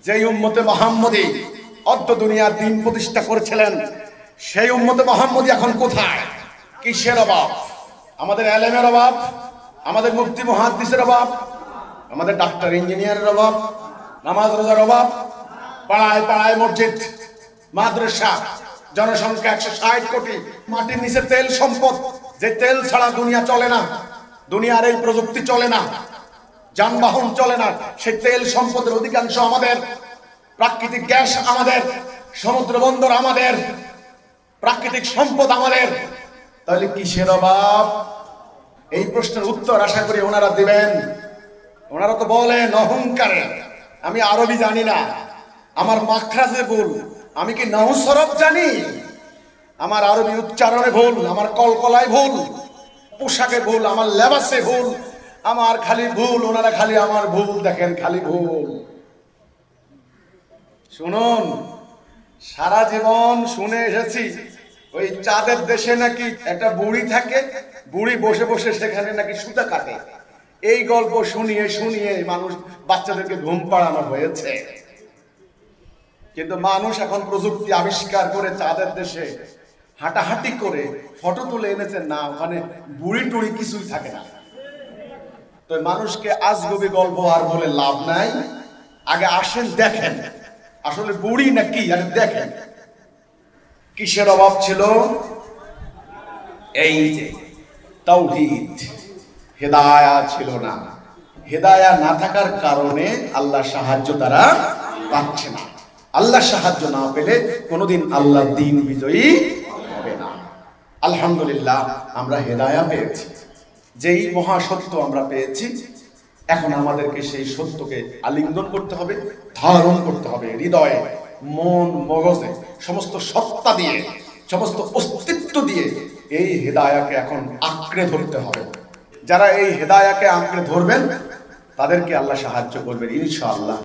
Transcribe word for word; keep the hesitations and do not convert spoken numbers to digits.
যেই উম্মতে মুহাম্মদী অর্ধ দুনিয়ার দিন প্রতিষ্ঠা করেছিলেন, সেই উম্মতে মুহাম্মদী এখন কোথায়? কিসের অভাব? আমাদের এলেমের অভাব, আমাদের মুফতি মুহাদ্দিসের অভাব, আমাদের ডাক্তার ইঞ্জিনিয়ারের অভাব, নামাজ রোজার অভাব, পাড়ায় পাড়ায় মসজিদ, মাদ্রাসা, জনসংখ্যা একশো ষাট কোটি, মাটির নিচে তেল সম্পদ, যে তেল ছাড়া দুনিয়া চলে না, দুনিয়ার এই প্রযুক্তি চলে না, যানবাহন চলে না, সেই তেল সম্পদের অধিকাংশ আমাদের, প্রাকৃতিক গ্যাস আমাদের, সমুদ্র বন্দর আমাদের, প্রাকৃতিক সম্পদ আমাদের। তাহলে কিসের অভাব? এই প্রশ্নের উত্তর আশা করি ওনারা দিবেন। ওনারা তো বলেন অহংকারে আমি আরবি জানি না, আমার মাখরাজে ভুল, আমি কি নাহু সরফ জানি, আমার আরবি উচ্চারণে ভুল, আমার কলকলায় ভুল, পোশাকে ভুল, আমার লেবাসে ভুল, আমার খালি ভুল, ওনারা খালি আমার ভুল দেখেন, খালি ভুল। শুনুন, সারা জীবন শুনে এসেছি ওই চাঁদের দেশে নাকি একটা বুড়ি থাকে, বুড়ি বসে বসে সেখানে নাকি সুতা কাটে। এই গল্প শুনিয়ে শুনিয়ে মানুষ বাচ্চাদেরকে ঘুম পাড়ানো হয়েছে। কিন্তু মানুষ এখন প্রযুক্তি আবিষ্কার করে চাঁদের দেশে হাঁটাহাঁটি করে ফটো তুলে এনেছে, না ওখানে বুড়ি টুড়ি কিছুই থাকে না। তো মানুষকে আজগবি গল্প আর বলে লাভ নাই, আগে আসেন দেখেন আসলে বুড়ি নাকি, আরে দেখেন। কিসের অভাব ছিল? এই যে তাওহীদ, হেদায়াত ছিল না। হেদায়াত না থাকার কারণে আল্লাহ সাহায্য তারা পাচ্ছে না। আল্লাহ সাহায্য না পেলে কোনোদিন আল্লাহ দ্বীন বিজয়ী হবে না। আলহামদুলিল্লাহ আমরা হেদায়াত পেয়েছি, যেই মহাসত্য আমরা পেয়েছি। এখন আমাদেরকে সেই সত্যকে আলিঙ্গন করতে হবে, ধারণ করতে হবে হৃদয়ে, মন, মগজে, সমস্ত সত্তা দিয়ে, সমস্ত অস্তিত্ব দিয়ে এই হেদায়াতকে এখন আঁকড়ে ধরতে হবে। যারা এই হেদায়াতকে আঁকড়ে ধরবেন তাদেরকে আল্লাহ সাহায্য করবেন ইনশাআল্লাহ।